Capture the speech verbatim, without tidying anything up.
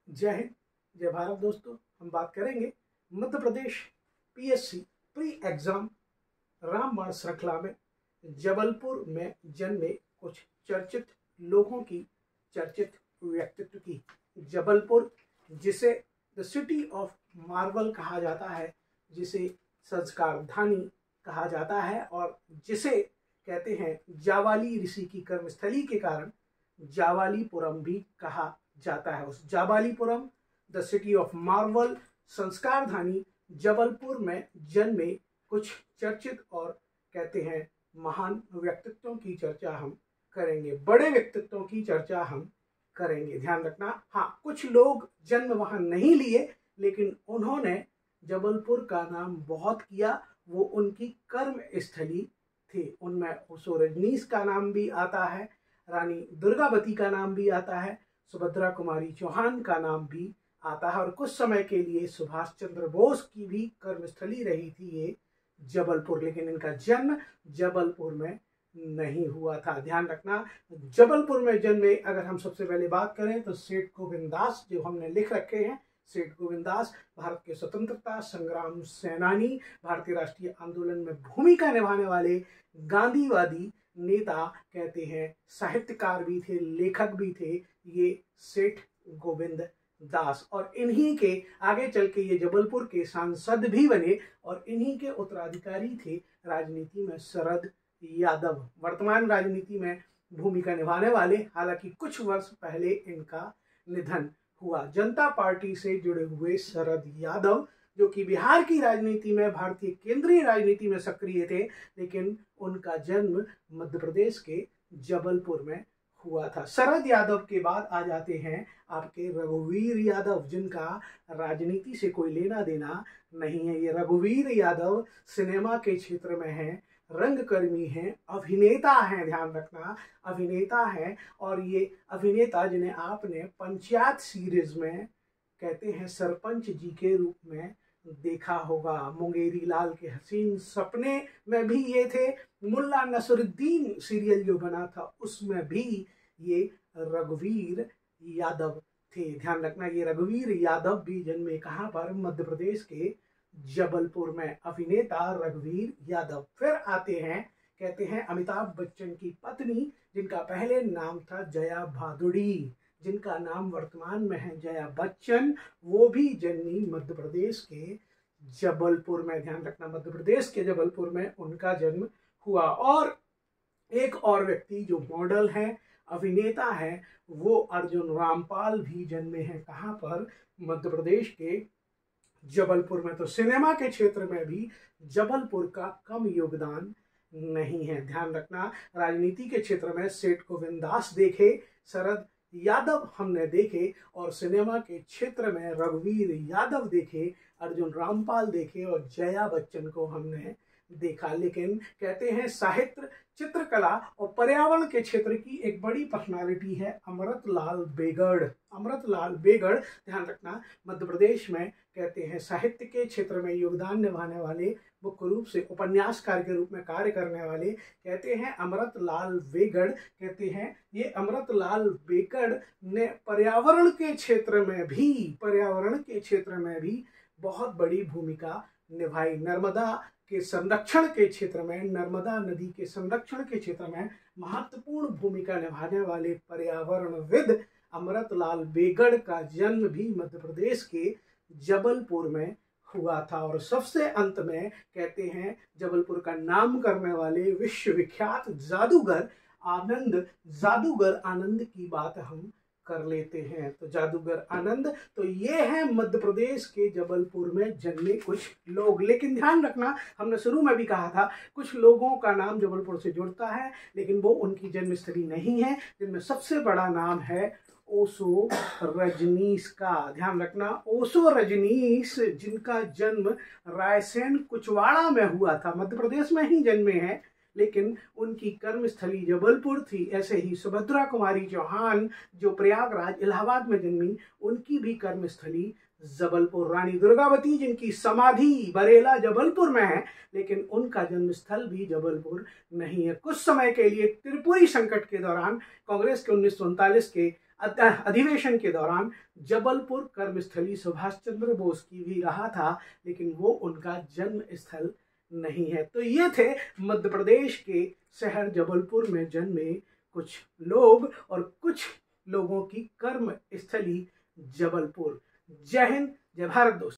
जय हिंद, जय भारत। दोस्तों, हम बात करेंगे Madhya Pradesh PSC pre exam रामबाण श्रृंखला में जबलपुर में जन्मे कुछ चर्चित लोगों की, चर्चित व्यक्तित्व की। जबलपुर, जिसे द सिटी ऑफ मार्बल कहा जाता है, जिसे संस्कार धानी कहा जाता है और जिसे कहते हैं जावाली ऋषि की कर्मस्थली के कारण जावालीपुरम भी कहा जाता है। उस Jawalipuram, the city of marble, संस्कार धानी जबलपुर में जन्मे कुछ चर्चित और कहते हैं महान व्यक्तित्वों की चर्चा हम करेंगे, बड़े व्यक्तित्वों की चर्चा हम करेंगे। ध्यान रखना, हाँ, कुछ लोग जन्म वहां नहीं लिए, लेकिन उन्होंने जबलपुर का नाम बहुत किया। वो उनकी कर्म स्थली थी। उनमें ओशो रजनीश का नाम भी आता है, रानी दुर्गावती का नाम भी आता है, सुभद्रा कुमारी चौहान का नाम भी आता है और कुछ समय के लिए सुभाष चंद्र बोस की भी कर्मस्थली रही थी ये जबलपुर। लेकिन इनका जन्म जबलपुर में नहीं हुआ था। ध्यान रखना, जबलपुर में जन्मे अगर हम सबसे पहले बात करें तो सेठ गोविंद दास, जो हमने लिख रखे हैं, सेठ गोविंद दास भारत के स्वतंत्रता संग्राम सेनानी, भारतीय राष्ट्रीय आंदोलन में भूमिका निभाने वाले गांधीवादी नेता, कहते हैं साहित्यकार भी थे, लेखक भी थे ये सेठ गोविंद दास। और इन्हीं के आगे चल के ये जबलपुर के सांसद भी बने और इन्हीं के उत्तराधिकारी थे राजनीति में शरद यादव, वर्तमान राजनीति में भूमिका निभाने वाले। हालांकि कुछ वर्ष पहले इनका निधन हुआ। जनता पार्टी से जुड़े हुए शरद यादव, जो कि बिहार की राजनीति में, भारतीय केंद्रीय राजनीति में सक्रिय थे, लेकिन उनका जन्म मध्य प्रदेश के जबलपुर में हुआ था। शरद यादव के बाद आ जाते हैं आपके रघुवीर यादव, जिनका राजनीति से कोई लेना देना नहीं है। ये रघुवीर यादव सिनेमा के क्षेत्र में हैं, रंगकर्मी हैं, अभिनेता हैं। ध्यान रखना, अभिनेता हैं। और ये अभिनेता जिन्हें आपने पंचायत सीरीज में, कहते हैं सरपंच जी के रूप में देखा होगा, मुंगेरी लाल के हसीन सपने में भी ये थे, मुल्ला नसरुद्दीन सीरियल जो बना था उसमें भी ये रघुवीर यादव थे। ध्यान रखना, ये रघुवीर यादव भी जन्मे कहाँ पर? मध्य प्रदेश के जबलपुर में, अभिनेता रघुवीर यादव। फिर आते हैं, कहते हैं अमिताभ बच्चन की पत्नी, जिनका पहले नाम था जया भादुड़ी, जिनका नाम वर्तमान में है जया बच्चन, वो भी जन्मी मध्य प्रदेश के जबलपुर में। ध्यान रखना, मध्य प्रदेश के जबलपुर में उनका जन्म हुआ। और एक और व्यक्ति जो मॉडल है, अभिनेता है, वो अर्जुन रामपाल भी जन्मे हैं कहाँ पर? मध्य प्रदेश के जबलपुर में। तो सिनेमा के क्षेत्र में भी जबलपुर का कम योगदान नहीं है। ध्यान रखना, राजनीति के क्षेत्र में सेठ गोविंद दास देखे, शरद यादव हमने देखे, और सिनेमा के क्षेत्र में रघुवीर यादव देखे, अर्जुन रामपाल देखे और जया बच्चन को हमने देखा। लेकिन कहते हैं साहित्य, चित्रकला और पर्यावरण के क्षेत्र की एक बड़ी पर्सनालिटी है अमृतलाल बेगड़। अमृतलाल बेगड़, ध्यान रखना, मध्य प्रदेश में कहते हैं साहित्य के क्षेत्र में योगदान निभाने वाले, मुख्य रूप से उपन्यासकार के रूप में कार्य करने वाले, कहते हैं अमृतलाल बेगड़। कहते हैं ये अमृतलाल बेगड़ ने पर्यावरण के क्षेत्र में भी पर्यावरण के क्षेत्र में भी बहुत बड़ी भूमिका निभाई। नर्मदा के संरक्षण के क्षेत्र में, नर्मदा नदी के संरक्षण के क्षेत्र में महत्वपूर्ण भूमिका निभाने वाले पर्यावरणविद अमृतलाल बेगड़ का जन्म भी मध्य प्रदेश के जबलपुर में हुआ था। और सबसे अंत में कहते हैं जबलपुर का नाम करने वाले विश्वविख्यात जादूगर आनंद, जादूगर आनंद की बात हम कर लेते हैं। तो जादूगर आनंद, तो ये है मध्य प्रदेश के जबलपुर में जन्मे कुछ लोग। लेकिन ध्यान रखना, हमने शुरू में भी कहा था कुछ लोगों का नाम जबलपुर से जुड़ता है, लेकिन वो उनकी जन्मस्थली नहीं है, जिनमें सबसे बड़ा नाम है ओशो रजनीश का। ध्यान रखना, ओशो रजनीश, जिनका जन्म रायसेन कुचवाड़ा में हुआ था, मध्य प्रदेश में ही जन्मे हैं, लेकिन उनकी कर्मस्थली जबलपुर थी। ऐसे ही सुभद्रा कुमारी चौहान, जो प्रयागराज इलाहाबाद में जन्मी, उनकी भी कर्मस्थली जबलपुर। रानी दुर्गावती, जिनकी समाधि बरेला जबलपुर में है, लेकिन उनका जन्मस्थल भी जबलपुर नहीं है। कुछ समय के लिए त्रिपुरी संकट के दौरान कांग्रेस के उन्नीस सौ उनतालीस के अधिवेशन के दौरान जबलपुर कर्मस्थली सुभाष चंद्र बोस की भी रहा था, लेकिन वो उनका जन्म स्थल नहीं है। तो ये थे मध्य प्रदेश के शहर जबलपुर में जन्मे कुछ लोग और कुछ लोगों की कर्म स्थली जबलपुर। जय हिंद, जय भारत दोस्तों।